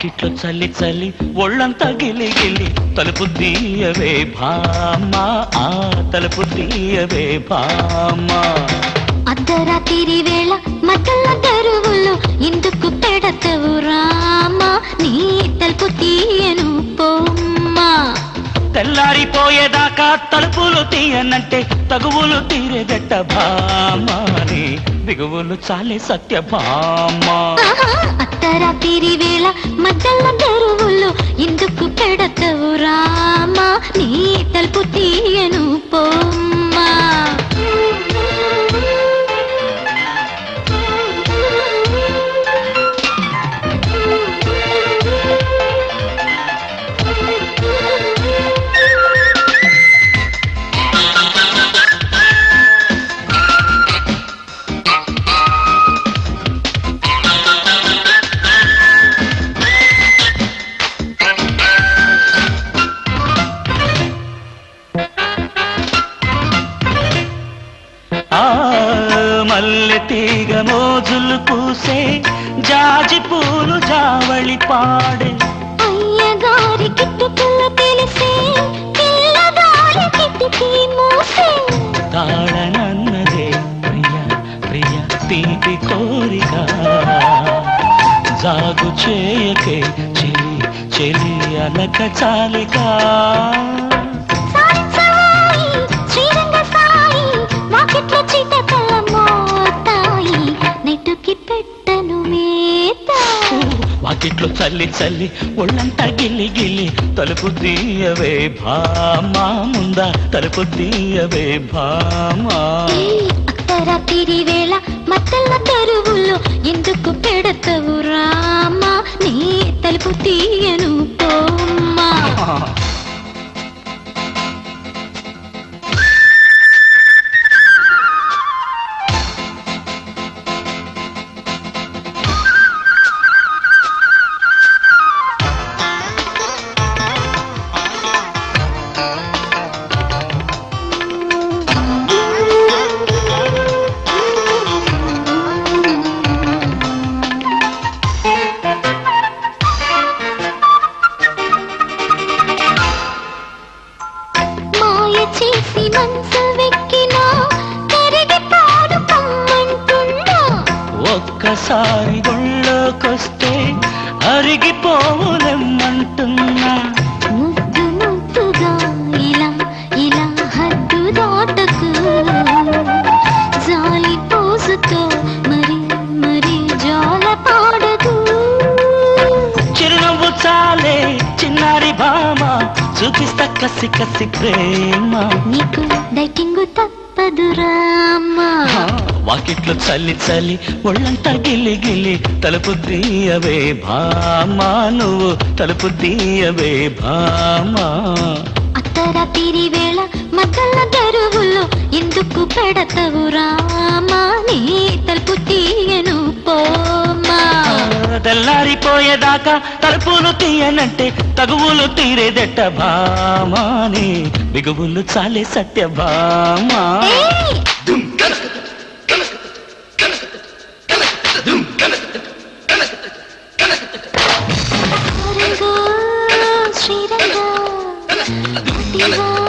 వాకిట్లో చల్లి చల్లి ఒళ్ళంతా గిలి గిలి తలుపు తీయవే భామ ఆ తలుపు తీయవే భామ అర్ధరాత్రి వేళ మధ్యల దరువులు ఎందుకు పెడతవు రామా నీ తలుపు తీయను పోమ్మా తెల్లారిపోయేదాకా తలుపులు తీయనంటే తగువులు తీరేదట్ట భామాని దిగువులు చాలే సత్య భామ అర్ధరాత్రి వేళ మధ్యల దరువులు ఎందుకు పెడతవు రామా నీ తలుపు తీయను పోమ్మా మల్లె తీగ మోజులు పూసే జాజి పూలు జావళి పాడే అయ్యగారి కిట్టుకుల తెలిసే పిల్లగారి కిట్టుకి మూసే తాళనన్నదే ప్రియ ప్రియ తీపి కోరిక జాగు చేయకే చెలి చెలి అలక చాలిక వాకిట్లో చల్లి చల్లి ఒళ్ళంతా గిల్లి గిల్లి తలుపు తీయవే భామా ముందా తలుపు తీయవే భామా అర్ధరాత్రి వేళ మధ్యల దరువులు ఎందుకు పెడతవు రామా నీ తలుపు తీయను పోమ్మా చేసి మనసు వెక్కినా కరిగిపోడు కమ్మంటున్నా ఒక్కసారి గుళ్ళోకొస్తే అరిగిపోవులెమ్మంటున్నా ముద్దు ముద్దుగా ఇలా ఇలా హద్దు దాటకు జాలి పోసుతో మరి మరి జాల పాడదు చిరునవ్వు చాలే చిన్నారి భామ చూపిస్తా కసి కసి ప్రేమ నీకు డైటింగ్ తప్పదు రామా వాకిట్లో చల్లి చల్లి ఒళ్ళంతా గిల్లి గిల్లి తలుపు తీయవే భామా నువ్వు తలుపు తీయవే భామా అర్ధరాత్రి వేళ మధ్యల దరువులు ఎందుకు పెడతవు రామా నీ తలుపు తీయను పోమ్మా తెల్లారిపోయేదాకా తలుపులు తీయనంటే తగువులు తీరేదెట్ట భామాని బిగువులు చాలే సత్య భామా శ్రీరంగ